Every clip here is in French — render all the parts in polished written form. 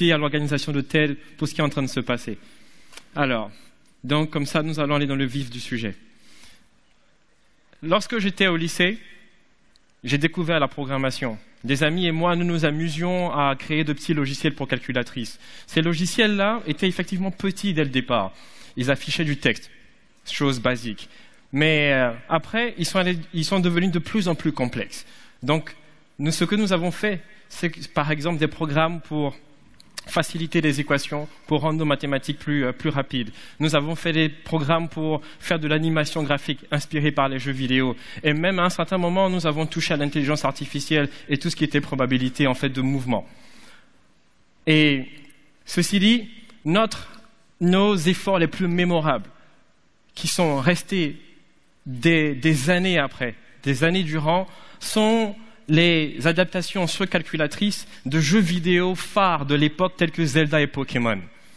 participer à l'organisation de tel, tout ce qui est en train de se passer. Alors, donc comme ça, nous allons aller dans le vif du sujet. Lorsque j'étais au lycée, j'ai découvert la programmation. Des amis et moi, nous nous amusions à créer de petits logiciels pour calculatrices. Ces logiciels-là étaient effectivement petits dès le départ. Ils affichaient du texte, chose basique. Mais après, ils sont devenus de plus en plus complexes. Donc, ce que nous avons fait, c'est par exemple des programmes pour faciliter les équations, pour rendre nos mathématiques plus rapides. Nous avons fait des programmes pour faire de l'animation graphique inspirée par les jeux vidéo. Et même à un certain moment, nous avons touché à l'intelligence artificielle et tout ce qui était probabilité en fait de mouvement. Et ceci dit, nos efforts les plus mémorables, qui sont restés des années après, des années durant, sont les adaptations sur calculatrice de jeux vidéo phares de l'époque tels que Zelda et Pokémon.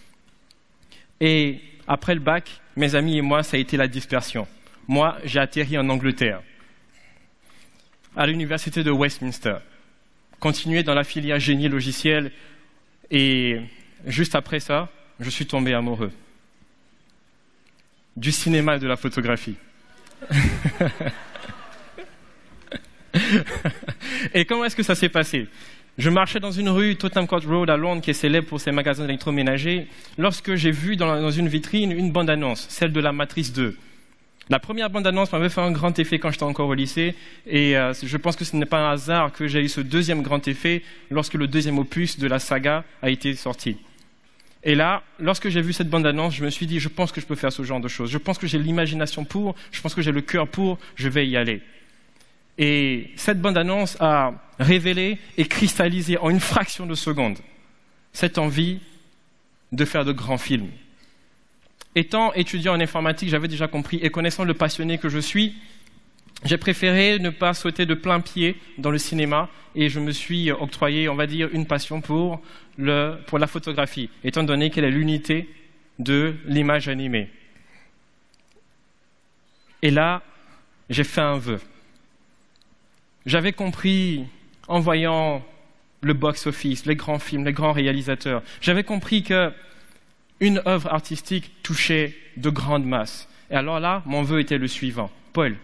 Et après le bac, mes amis et moi, ça a été la dispersion. Moi, j'ai atterri en Angleterre, à l'université de Westminster, continué dans la filière génie logiciel, et juste après ça, je suis tombé amoureux du cinéma et de la photographie. Et comment est-ce que ça s'est passé? Je marchais dans une rue, Tottenham Court Road à Londres, qui est célèbre pour ses magasins d'électroménager, lorsque j'ai vu dans une vitrine une bande-annonce, celle de la Matrice 2. La première bande-annonce m'avait fait un grand effet quand j'étais encore au lycée, et je pense que ce n'est pas un hasard que j'ai eu ce deuxième grand effet lorsque le deuxième opus de la saga a été sorti. Et là, lorsque j'ai vu cette bande-annonce, je me suis dit, je pense que je peux faire ce genre de choses. Je pense que j'ai l'imagination pour, je pense que j'ai le cœur pour, je vais y aller. Et cette bande-annonce a révélé et cristallisé en une fraction de seconde cette envie de faire de grands films. Étant étudiant en informatique, j'avais déjà compris, et connaissant le passionné que je suis, j'ai préféré ne pas sauter de plein pied dans le cinéma et je me suis octroyé, on va dire, une passion pour la photographie, étant donné qu'elle est l'unité de l'image animée. Et là, j'ai fait un vœu. J'avais compris, en voyant le box-office, les grands films, les grands réalisateurs, j'avais compris qu'une œuvre artistique touchait de grandes masses. Et alors là, mon vœu était le suivant. Paul,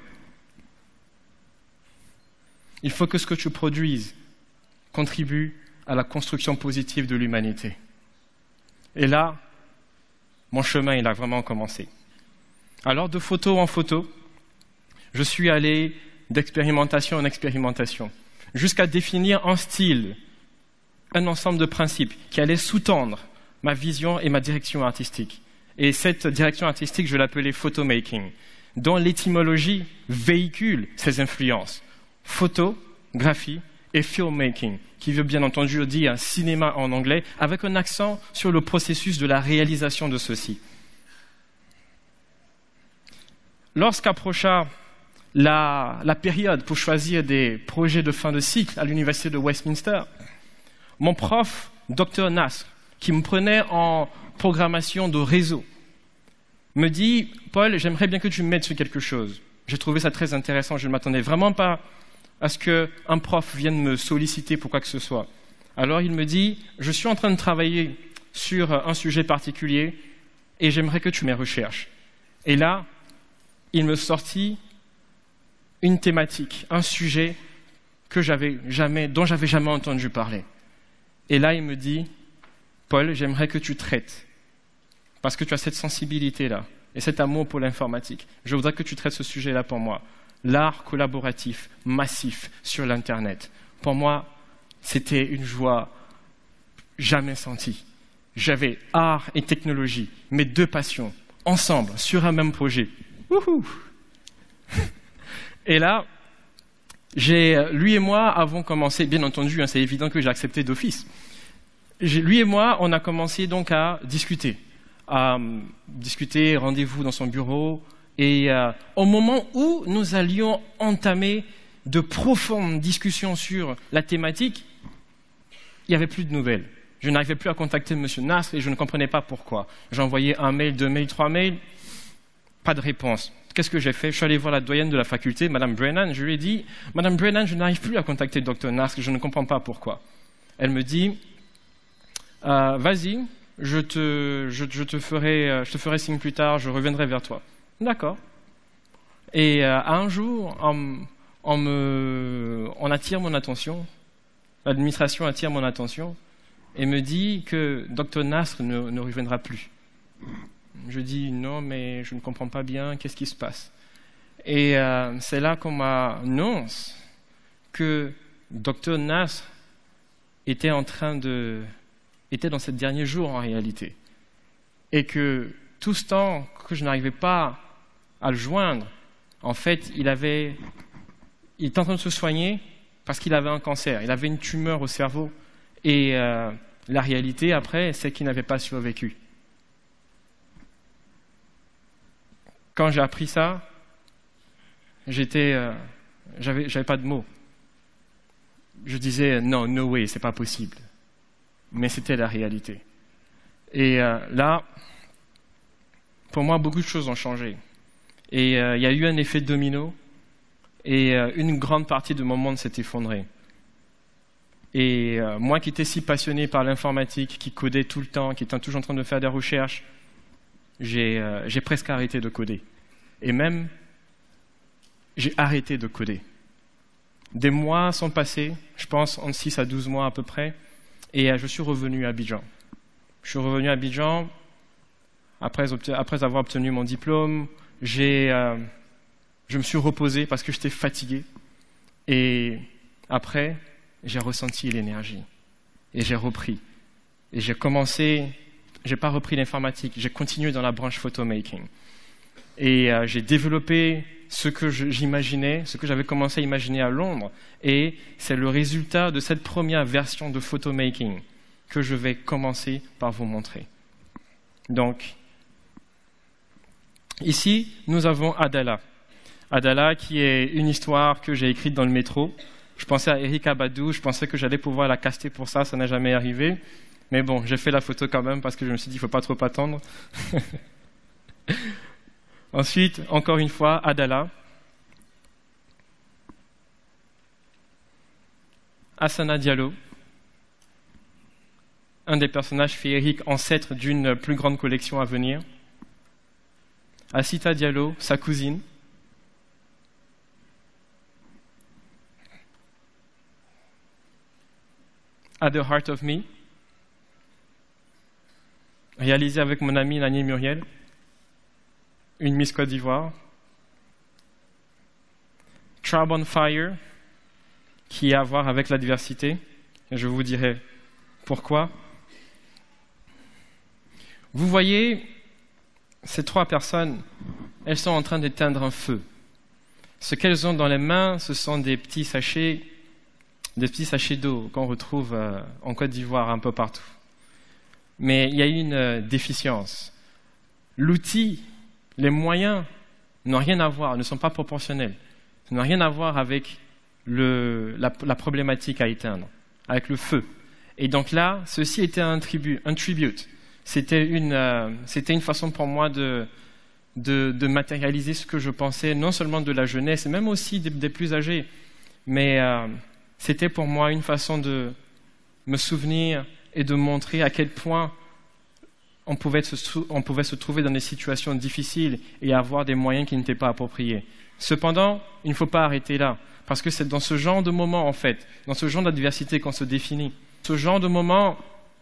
il faut que ce que tu produises contribue à la construction positive de l'humanité. Et là, mon chemin, il a vraiment commencé. Alors, de photo en photo, je suis allé d'expérimentation en expérimentation, jusqu'à définir un style, un ensemble de principes qui allaient sous-tendre ma vision et ma direction artistique. Et cette direction artistique, je l'appelais photomaking, dont l'étymologie véhicule ces influences. Photographie et filmmaking, qui veut bien entendu dire cinéma en anglais, avec un accent sur le processus de la réalisation de ceci. Lorsqu'approcha la période pour choisir des projets de fin de cycle à l'université de Westminster, mon prof, Dr Nasr, qui me prenait en programmation de réseau, me dit « Paul, j'aimerais bien que tu m'aides sur quelque chose. » J'ai trouvé ça très intéressant, je ne m'attendais vraiment pas à ce qu'un prof vienne me solliciter pour quoi que ce soit. Alors il me dit « Je suis en train de travailler sur un sujet particulier et j'aimerais que tu m'y recherches. » Et là, il me sortit une thématique, un sujet dont j'avais jamais entendu parler. Et là, il me dit « Paul, j'aimerais que tu traites, parce que tu as cette sensibilité-là et cet amour pour l'informatique. Je voudrais que tu traites ce sujet-là pour moi. L'art collaboratif, massif sur l'Internet. Pour moi, c'était une joie jamais sentie. J'avais art et technologie, mes deux passions, ensemble, sur un même projet. Wouhou! Et là, lui et moi avons commencé, bien entendu, c'est évident que j'ai accepté d'office. Lui et moi, on a commencé donc à discuter, rendez-vous dans son bureau, et au moment où nous allions entamer de profondes discussions sur la thématique, il n'y avait plus de nouvelles. Je n'arrivais plus à contacter M. Nasr et je ne comprenais pas pourquoi. J'ai envoyé 1 mail, 2 mails, 3 mails, pas de réponse. Qu'est-ce que j'ai fait? Je suis allé voir la doyenne de la faculté, Mme Brennan. Je lui ai dit « Mme Brennan, je n'arrive plus à contacter Dr Nasr, je ne comprends pas pourquoi. » Elle me dit vas-y, je te ferai signe plus tard, je reviendrai vers toi. D'accord. Et un jour, on attire mon attention, l'administration attire mon attention et me dit que Dr Nasr ne reviendra plus. Je dis non, mais je ne comprends pas bien, qu'est-ce qui se passe? Et c'est là qu'on m'annonce que Dr Nasr était dans ces derniers jours en réalité. Et que tout ce temps que je n'arrivais pas à le joindre, en fait, il était en train de se soigner parce qu'il avait un cancer. Il avait une tumeur au cerveau. Et la réalité, après, c'est qu'il n'avait pas survécu. Quand j'ai appris ça, j'avais pas de mots. Je disais non, no way, c'est pas possible. Mais c'était la réalité. Et là, pour moi, beaucoup de choses ont changé. Et il y a eu un effet domino, et une grande partie de mon monde s'est effondrée. Et moi qui étais si passionné par l'informatique, qui codait tout le temps, qui était toujours en train de faire des recherches, j'ai presque arrêté de coder. Et même, j'ai arrêté de coder. Des mois sont passés, je pense entre 6 à 12 mois à peu près, et je suis revenu à Abidjan. Je suis revenu à Abidjan, après avoir obtenu mon diplôme, je me suis reposé parce que j'étais fatigué. Et après, j'ai ressenti l'énergie. Et j'ai repris. Et j'ai pas repris l'informatique, j'ai continué dans la branche photomaking. Et j'ai développé ce que j'imaginais, ce que j'avais commencé à imaginer à Londres. Et c'est le résultat de cette première version de photomaking que je vais commencer par vous montrer. Donc, ici, nous avons Adala. Adala, qui est une histoire que j'ai écrite dans le métro. Je pensais à Eric Abadou, je pensais que j'allais pouvoir la caster pour ça, ça n'a jamais arrivé. Mais bon, j'ai fait la photo quand même parce que je me suis dit, il ne faut pas trop attendre. Ensuite, encore une fois, Adala. Hassana Diallo, un des personnages féeriques ancêtres d'une plus grande collection à venir. Assita Diallo, sa cousine. At the Heart of Me, réalisé avec mon ami Nani Muriel, une Miss Côte d'Ivoire. Tribe on Fire, qui a à voir avec l'adversité, et je vous dirai pourquoi. Vous voyez, ces 3 personnes, elles sont en train d'éteindre un feu. Ce qu'elles ont dans les mains, ce sont des petits sachets d'eau qu'on retrouve en Côte d'Ivoire un peu partout. Mais il y a une déficience. L'outil, les moyens n'ont rien à voir, ne sont pas proportionnels. Ça n'a rien à voir avec la problématique à éteindre, avec le feu. Et donc là, ceci était un tribute. C'était une façon pour moi de matérialiser ce que je pensais, non seulement de la jeunesse, mais même aussi des plus âgés. Mais c'était pour moi une façon de me souvenir et de montrer à quel point on pouvait se trouver dans des situations difficiles et avoir des moyens qui n'étaient pas appropriés. Cependant, il ne faut pas arrêter là, parce que c'est dans ce genre de moment, en fait, dans ce genre d'adversité qu'on se définit, ce genre de moment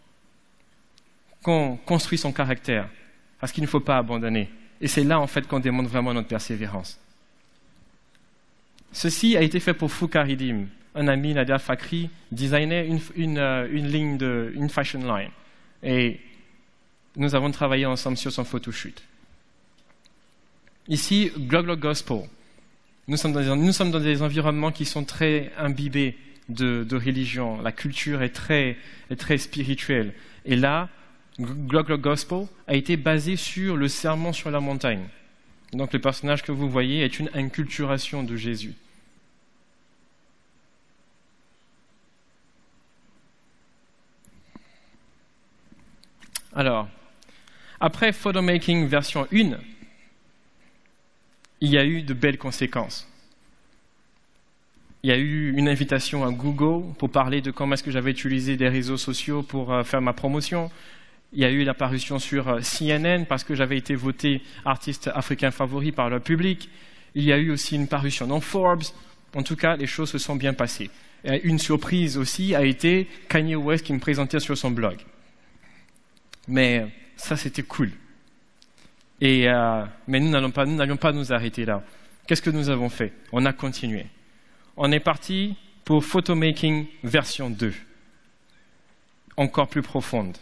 qu'on construit son caractère, parce qu'il ne faut pas abandonner. Et c'est là, en fait, qu'on démontre vraiment notre persévérance. Ceci a été fait pour Foukaridim, un ami, Nadia Fakri, designait une fashion line. Et nous avons travaillé ensemble sur son photoshoot. Ici, Glog Gospel. Nous sommes dans des environnements qui sont très imbibés de religion. La culture est très spirituelle. Et là, Glog Gospel a été basé sur le sermon sur la montagne. Donc le personnage que vous voyez est une inculturation de Jésus. Alors, après Photomaking version 1, il y a eu de belles conséquences. Il y a eu une invitation à Google pour parler de comment est-ce que j'avais utilisé des réseaux sociaux pour faire ma promotion. Il y a eu l'apparition sur CNN parce que j'avais été voté artiste africain favori par le public. Il y a eu aussi une parution dans Forbes. En tout cas, les choses se sont bien passées. Et une surprise aussi a été Kanye West qui me présentait sur son blog. Mais ça, c'était cool. Mais nous n'allions pas nous arrêter là. Qu'est-ce que nous avons fait? On a continué. On est parti pour Photomaking version 2, encore plus profonde.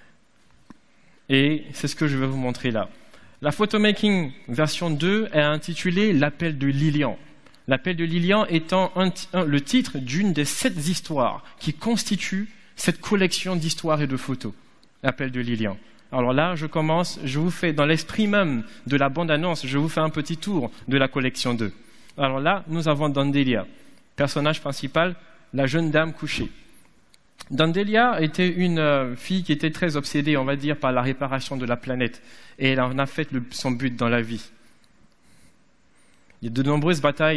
Et c'est ce que je vais vous montrer là. La Photomaking version 2 est intitulée « L'appel de Lilian ». L'appel de Lilian étant le titre d'une des 7 histoires qui constituent cette collection d'histoires et de photos. L'appel de Lilian. Alors là, je vous fais, dans l'esprit même de la bande-annonce, je vous fais un petit tour de la collection 2. Alors là, nous avons Dandelia. Personnage principal, la jeune dame couchée. Dandelia était une fille qui était très obsédée, on va dire, par la réparation de la planète. Et elle en a fait son but dans la vie. De nombreuses batailles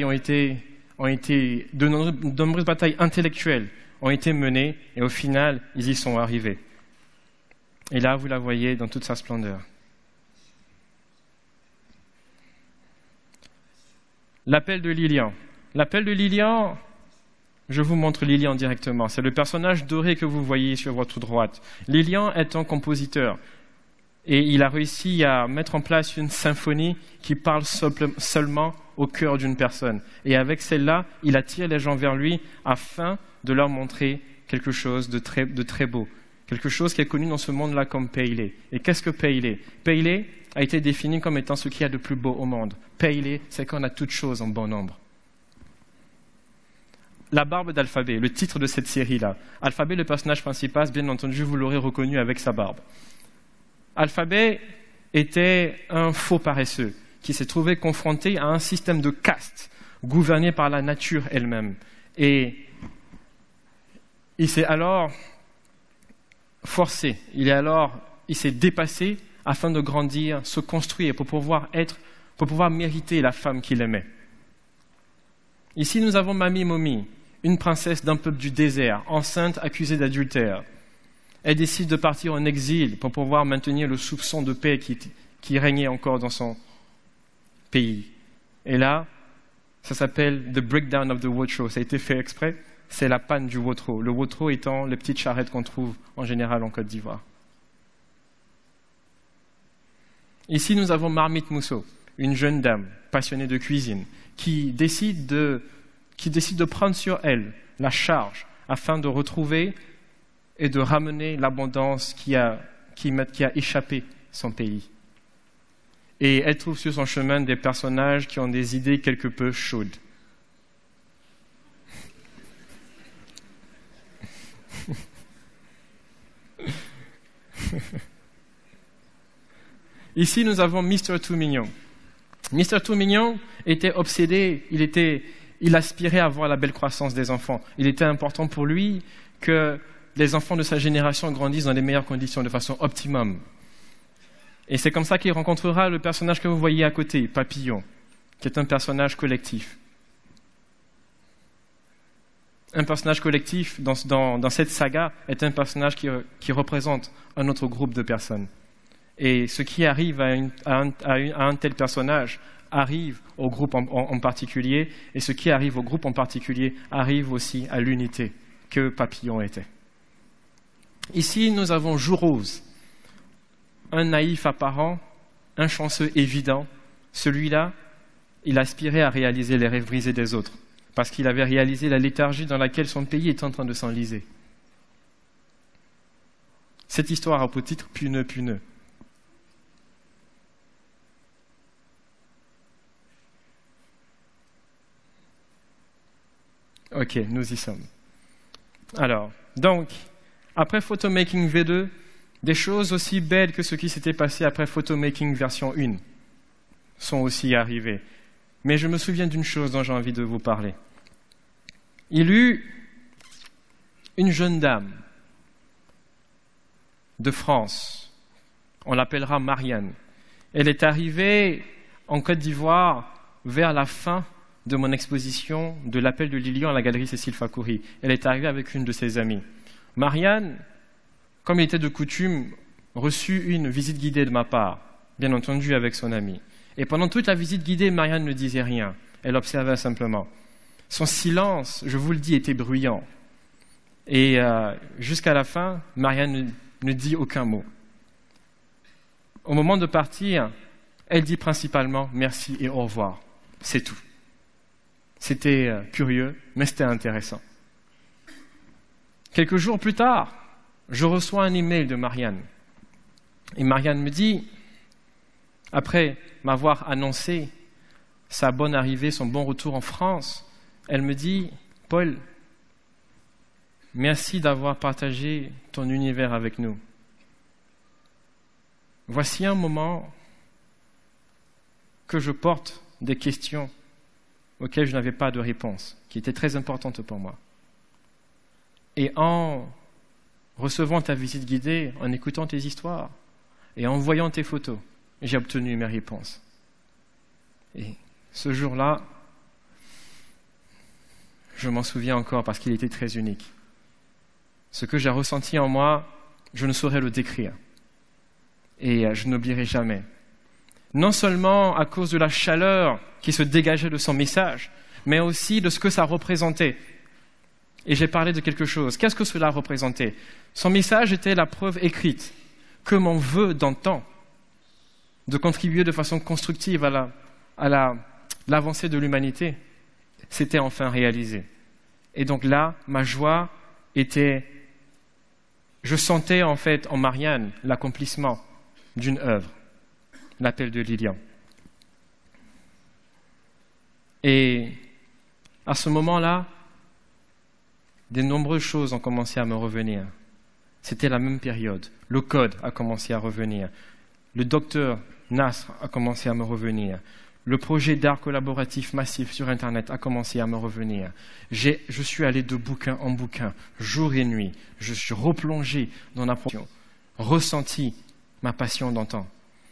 de nombreuses batailles intellectuelles ont été menées et au final, ils y sont arrivés. Et là, vous la voyez dans toute sa splendeur. L'appel de Lilian. L'appel de Lilian, je vous montre Lilian directement. C'est le personnage doré que vous voyez sur votre droite. Lilian est un compositeur et il a réussi à mettre en place une symphonie qui parle seulement au cœur d'une personne. Et avec celle-là, il attire les gens vers lui afin de leur montrer quelque chose de très beau. Quelque chose qui est connu dans ce monde-là comme Pele. Et qu'est-ce que Pele? Pele a été défini comme étant ce qu'il y a de plus beau au monde. Pele, c'est qu'on a toutes choses en bon nombre. La barbe d'Alphabet, le titre de cette série-là. Alphabet, le personnage principal, bien entendu, vous l'aurez reconnu avec sa barbe. Alphabet était un faux paresseux qui s'est trouvé confronté à un système de caste gouverné par la nature elle-même. Et il s'est alors forcé, il s'est dépassé afin de grandir, se construire pour pouvoir mériter la femme qu'il aimait. Ici, nous avons Mami Momi, une princesse d'un peuple du désert, enceinte, accusée d'adultère. Elle décide de partir en exil pour pouvoir maintenir le soupçon de paix qui régnait encore dans son pays. Et là, ça s'appelle « The Breakdown of the Wotro ». Ça a été fait exprès. C'est la panne du Wotro. Le Wotro étant les petites charrettes qu'on trouve en général en Côte d'Ivoire. Ici, nous avons Marmite Mousso, une jeune dame passionnée de cuisine, qui décide de prendre sur elle la charge afin de retrouver et de ramener l'abondance qui a échappé son pays. Et elle trouve sur son chemin des personnages qui ont des idées quelque peu chaudes. Ici, nous avons Mr. Tout Mignon. Mr. Tout Mignon était obsédé, il aspirait à voir la belle croissance des enfants. Il était important pour lui que les enfants de sa génération grandissent dans les meilleures conditions, de façon optimum. Et c'est comme ça qu'il rencontrera le personnage que vous voyez à côté, Papillon, qui est un personnage collectif. Un personnage collectif dans cette saga est un personnage qui représente un autre groupe de personnes. Et ce qui arrive à un tel personnage arrive au groupe en particulier, et ce qui arrive au groupe en particulier arrive aussi à l'unité que Papillon était. Ici, nous avons Jourose, un naïf apparent, un chanceux évident. Celui-là, il aspirait à réaliser les rêves brisés des autres, parce qu'il avait réalisé la léthargie dans laquelle son pays est en train de s'enliser. Cette histoire a pour titre « Puneux, puneux ». Ok, nous y sommes. Alors, donc, après Photomaking V2, des choses aussi belles que ce qui s'était passé après Photomaking version 1 sont aussi arrivées. Mais je me souviens d'une chose dont j'ai envie de vous parler. Il y eut une jeune dame de France, on l'appellera Marianne. Elle est arrivée en Côte d'Ivoire vers la fin de mon exposition de l'appel de Lilian à la galerie Cécile Fakouri. Elle est arrivée avec une de ses amies. Marianne, comme il était de coutume, reçut une visite guidée de ma part, bien entendu avec son amie. Et pendant toute la visite guidée, Marianne ne disait rien. Elle observait simplement. Son silence, je vous le dis, était bruyant. Et jusqu'à la fin, Marianne ne dit aucun mot. Au moment de partir, elle dit principalement merci et au revoir. C'est tout. C'était curieux, mais c'était intéressant. Quelques jours plus tard, je reçois un email de Marianne. Et Marianne me dit, après m'avoir annoncé sa bonne arrivée, son bon retour en France, elle me dit, Paul, merci d'avoir partagé ton univers avec nous. Voici un moment que je porte des questions auxquelles je n'avais pas de réponse, qui étaient très importantes pour moi. Et en recevant ta visite guidée, en écoutant tes histoires et en voyant tes photos, j'ai obtenu mes réponses. Et ce jour-là, je m'en souviens encore parce qu'il était très unique. Ce que j'ai ressenti en moi, je ne saurais le décrire. Et je n'oublierai jamais. Non seulement à cause de la chaleur qui se dégageait de son message, mais aussi de ce que ça représentait. Et j'ai parlé de quelque chose. Qu'est-ce que cela représentait ? Son message était la preuve écrite que mon vœu d'antan de contribuer de façon constructive à l'avancée de l'humanité s'était enfin réalisé. Et donc là, ma joie était... Je sentais en fait en Marianne l'accomplissement d'une œuvre, l'appel de Lilian. Et à ce moment-là, de nombreuses choses ont commencé à me revenir. C'était la même période. Le code a commencé à revenir. Le docteur Nasr a commencé à me revenir. Le projet d'art collaboratif massif sur Internet a commencé à me revenir. Je suis allé de bouquin en bouquin, jour et nuit. Je suis replongé dans la passion, ressenti ma passion d'antan.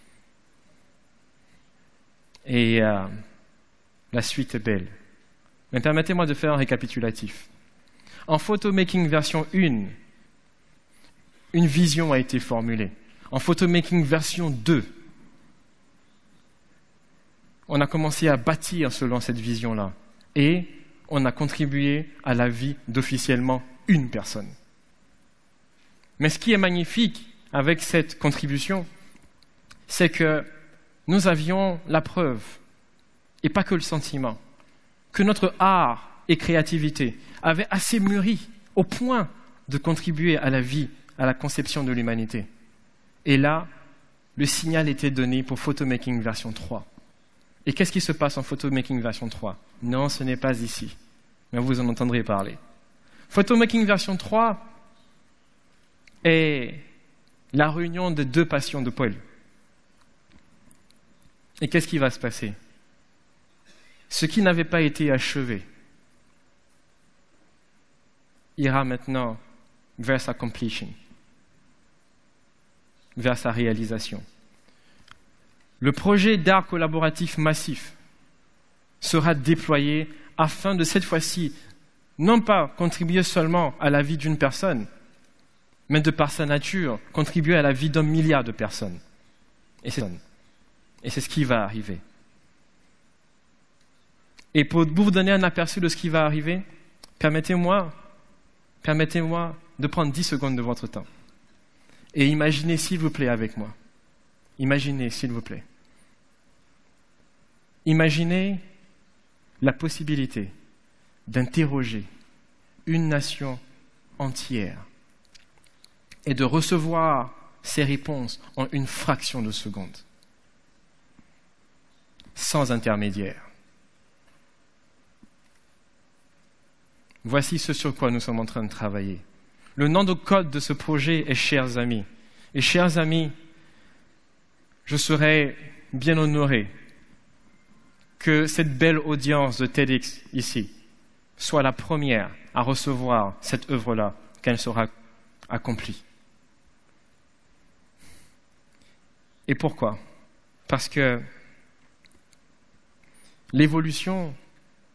Et la suite est belle. Mais permettez-moi de faire un récapitulatif. En photomaking version 1, une vision a été formulée. En photomaking version 2, on a commencé à bâtir selon cette vision-là. Et on a contribué à la vie d'officiellement une personne. Mais ce qui est magnifique avec cette contribution, c'est que nous avions la preuve, et pas que le sentiment, que notre art et créativité avaient assez mûri au point de contribuer à la vie, à la conception de l'humanité. Et là, le signal était donné pour Photomaking version 3. Et qu'est-ce qui se passe en Photomaking version 3 ? Non, ce n'est pas ici, mais vous en entendrez parler. Photomaking version 3 est la réunion de deux passions de Paul. Et qu'est-ce qui va se passer ? Ce qui n'avait pas été achevé ira maintenant vers sa completion, vers sa réalisation. Le projet d'art collaboratif massif sera déployé afin de cette fois-ci, non pas contribuer seulement à la vie d'une personne, mais de par sa nature, contribuer à la vie d'un milliard de personnes. Et c'est ce qui va arriver. Et pour vous donner un aperçu de ce qui va arriver, permettez-moi de prendre 10 secondes de votre temps. Et imaginez, s'il vous plaît, avec moi. Imaginez, s'il vous plaît. Imaginez la possibilité d'interroger une nation entière et de recevoir ses réponses en une fraction de seconde, sans intermédiaire. Voici ce sur quoi nous sommes en train de travailler. Le nom de code de ce projet est « Chers amis ». Et chers amis, je serais bien honoré que cette belle audience de TEDx ici soit la première à recevoir cette œuvre-là quand elle sera accomplie. Et pourquoi ? Parce que l'évolution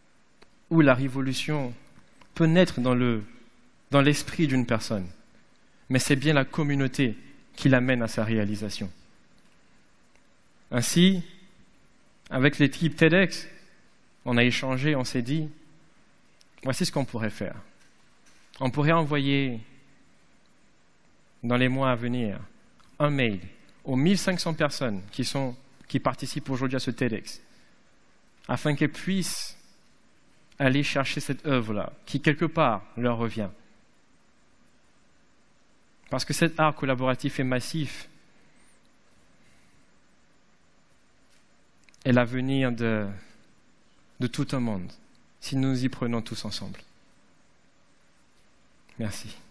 où la révolution peut naître dans l'esprit d'une personne, mais c'est bien la communauté qui l'amène à sa réalisation. Ainsi, avec l'équipe TEDx, on a échangé, on s'est dit, voici ce qu'on pourrait faire. On pourrait envoyer, dans les mois à venir, un mail aux 1500 personnes qui participent aujourd'hui à ce TEDx, afin qu'elles puissent aller chercher cette œuvre-là, qui quelque part leur revient. Parce que cet art collaboratif et massif est l'avenir de tout un monde, si nous nous y prenons tous ensemble. Merci.